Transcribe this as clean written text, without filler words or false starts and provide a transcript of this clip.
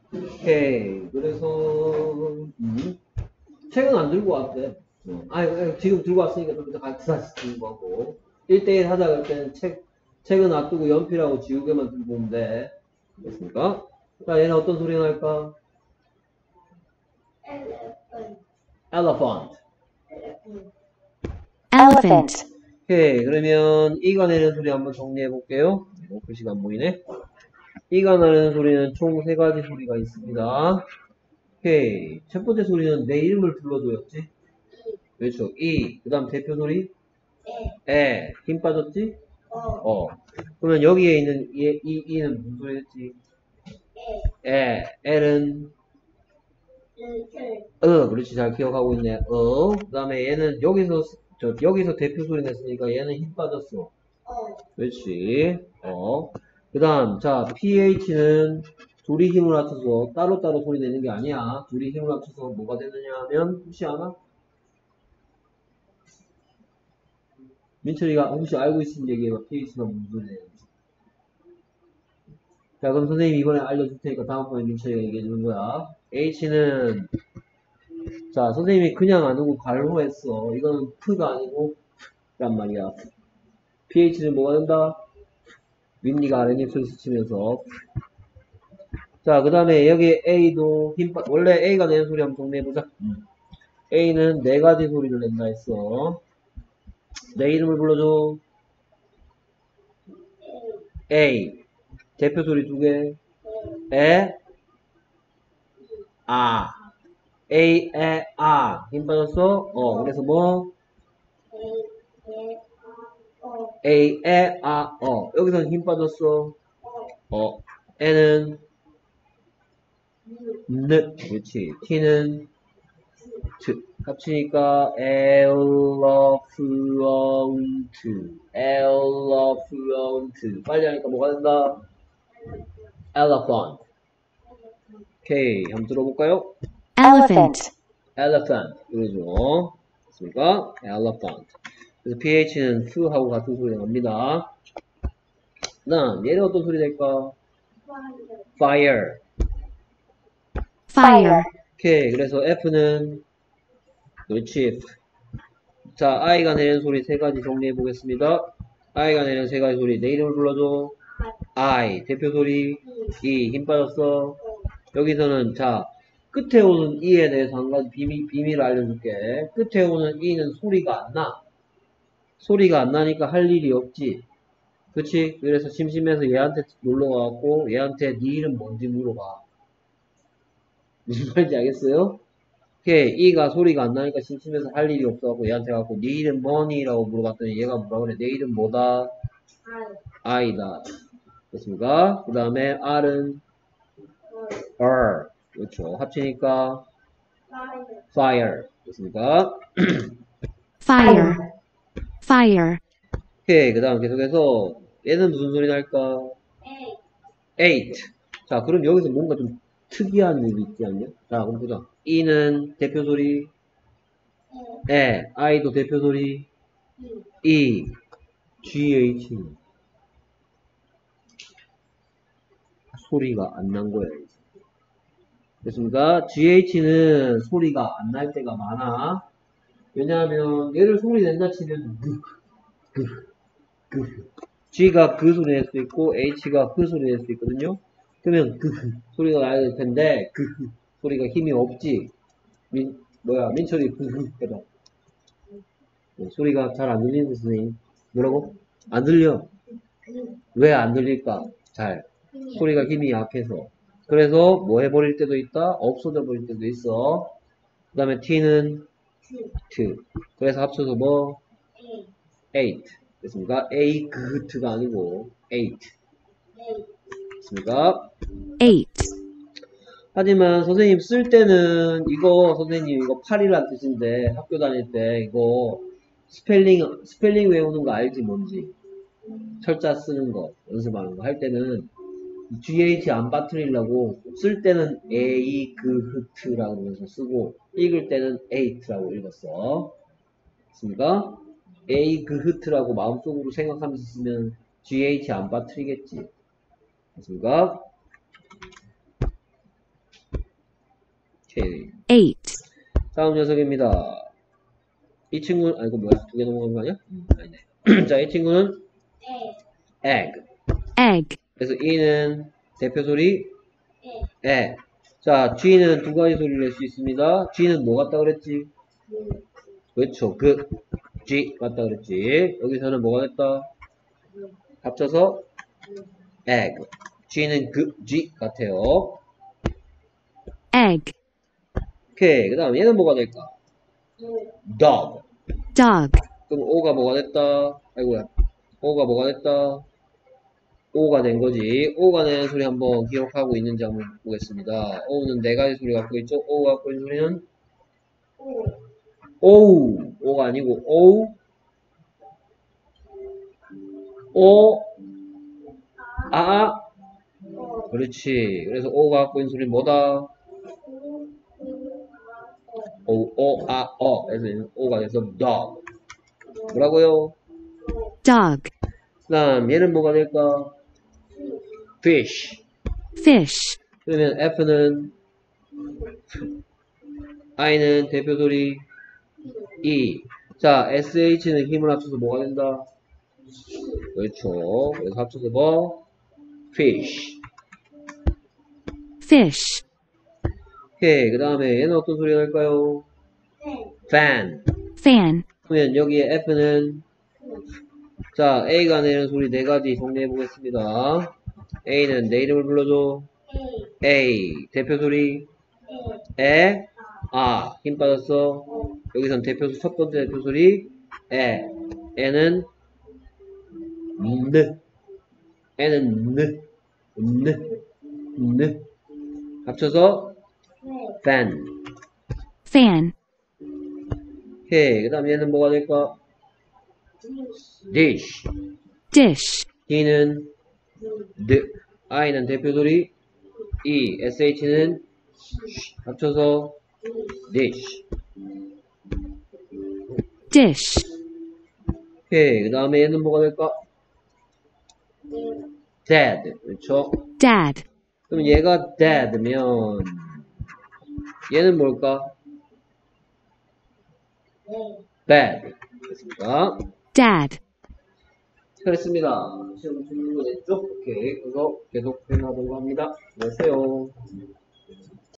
오케이. 그래서, 책은 안 들고 왔대. 지금 들고 왔으니까 좀 이따 같이 다시 들고 가고. 1대1 하자 그럴 때는 책은 놔두고 연필하고 지우개만 들고 오면 돼. 됐습니까? 자, 얘는 어떤 소리가 날까? elephant. elephant, 오케이. 그러면 이가 내는 소리 한번 정리해 볼게요. 글씨가 안 보이네. 이가 나는 소리는 총 3가지 소리가 있습니다. 오케이. 첫 번째 소리는 내 이름을 불러줘였지? 그렇죠. 이. 그 다음 대표 소리? 에. 힘 빠졌지? 그러면 여기에 있는 이는 무슨 소리였지? 에. 엘은? 그렇지. 잘 기억하고 있네. 그 다음에 얘는 여기서 대표 소리 냈으니까 얘는 힘 빠졌어. 그렇지. 그 다음, 자, PH는 둘이 힘을 합쳐서 따로따로 소리 내는 게 아니야. 둘이 힘을 합쳐서 뭐가 되느냐 하면, 혹시 아나? 민철이가 혹시 알고 있으면 얘기해봐. PH가 무슨 소리예요? 자, 그럼 선생님이 이번에 알려줄 테니까 다음번에 민철이가 얘기해주는 거야. H는, 자, 선생님이 그냥 안 오고 발로 했어. 이거는 P가 아니고, 란 말이야. PH는 뭐가 된다? 윗니가 아랫니 소리 스치면서. 자, 그 다음에 여기 A도 원래 A가 내는 소리 한번 정리해보자. A는 4가지 소리를 낸다 했어. 내 이름을 불러줘. A. 대표 소리 2개. 에, 아. A, 에, 아. 힘 빠졌어? 그래서 뭐? A, 에, 아, 여기서는 힘 빠졌어. N은 느. 그렇지. T는 트. 합치니까 elephant. 빨리 하니까 뭐가 된다? elephant. 오케이. 한번 들어볼까요? elephant, 이거죠. 됐습니까? elephant. 그래서 PH는 F하고 같은 소리가 납니다. 그 다음, 얘는 어떤 소리 될까? fire. fire, 오케이. 그래서 F는, 그렇지. 자, I가 내는 소리 3가지 정리해 보겠습니다. I가 내는 3가지 소리. 내 이름을 불러줘. I. 대표 소리. E. 힘 빠졌어. 여기서는, 자, 끝에 오는 E에 대해서 한 가지 비밀을 알려줄게. 끝에 오는 E는 소리가 안 나. 소리가 안 나니까 할 일이 없지. 그치? 그래서 심심해서 얘한테 놀러 가갖고 얘한테 네 이름 뭔지 물어봐. 무슨 말인지 알겠어요? 오케이. E가 소리가 안 나니까 심심해서 할 일이 없어갖고 얘한테 가갖고 네 이름 뭐니? 라고 물어봤더니 얘가 뭐라 그래? 내 이름 뭐다? I다. 됐습니까? 그 다음에 R은 R. 그렇죠. 합치니까 fire. 됐습니까? fire, fire, 오케이. 그 다음 계속해서 얘는 무슨 소리 날까? eight. 자, 그럼 여기서 뭔가 좀 특이한 일이 있지 않냐? 자, 그럼 보자. E는 대표 소리, I도 대표 소리, E, GH. 소리가 안 난 거야. 됐습니까? GH는 소리가 안 날 때가 많아. 왜냐하면 얘를 소리 낸다 치면 G가 그 소리 낼 수 있고 H가 그 소리 낼 수 있거든요. 그러면 소리가 나야 될 텐데 소리가 힘이 없지. 민철이 해봐. 소리가 잘 안 들리는 선생님. 뭐라고? 안 들려. 왜 안 들릴까? 잘. 소리가 힘이 약해서. 그래서 뭐 해버릴 때도 있다. 없어져 버릴 때도 있어. 그 다음에 T는 T. 그래서 합쳐서 뭐? 8. 됐습니까? A 그트가 아니고 8. 됐습니까? eight, 하지만 선생님 쓸 때는 선생님 이거 8이란 뜻인데 학교 다닐 때 이거 스펠링 외우는 거 알지 뭔지? 철자 쓰는 거 연습하는 거 할 때는 GH 안 빠뜨리려고 쓸 때는 A 그흐트라고 그러면서 쓰고 읽을 때는 8라고 읽었어. 됐습니까? A 그흐트라고 마음속으로 생각하면서 쓰면 GH 안 빠뜨리겠지. 됐습니까? 8, 다음 녀석입니다. 이 친구는, 아이고, 뭐야. 두 개 넘어간 거 아니야? 아니네. 자, 이 친구는 egg. egg, 그래서 E는 대표 소리 에. 자, G는 두 가지 소리를 낼 수 있습니다. G는 뭐 같다 그랬지? 그렇죠. 그, G 같다 그랬지. 여기서는 뭐가 됐다? 합쳐서 egg. G는 그, G 같아요. egg, 오케이. 그 다음 얘는 뭐가 될까? dog. dog, 그럼 O가 뭐가 됐다? 아이고야. O가 뭐가 됐다? O가 된 거지. O가 내는 소리 한번 기억하고 있는지 한번 보겠습니다. O는 네 가지 소리 갖고 있죠. O가 갖고 있는 소리는 오우. O가 아니고 오우. 오. 아. 그렇지. 그래서 O가 갖고 있는 소리는 뭐다? 오, 아, 그래서 O가 돼서 dog. 뭐라고요? dog, 그 다음 얘는 뭐가 될까? fish. fish, 그러면 F는 I는 대표 소리 E. 자, SH는 힘을 합쳐서 뭐가 된다? 그렇죠. 그래서 합쳐서 뭐? fish. fish, 오케이. 그 다음에 얘는 어떤 소리가 날까요? fan. fan, 그러면 여기에 F는 자, A가 내는 소리 네 가지 정리해 보겠습니다. A는 내 이름을 불러줘. A. 대표 소리 에. 아. 힘 빠졌어. 여기선 대표소 첫 번째 대표 소리 에. 에는 느. 에는 느. 느. 합쳐서 fan. fan, 오케이. 그 다음 얘는 뭐가 될까? dish. dish, D는 드. I는 대표 소리 E. SH는 합쳐서 dish. dish, 오케이. 그 다음에 얘는 뭐가 될까? dad. 그렇죠? dad, 그럼 얘가 dad면 얘는 뭘까? bad. 됐습니다. dad. 잘했습니다. 시험 준비됐죠? 오케이. 그래서 계속 진행하도록 합니다. 안녕하세요.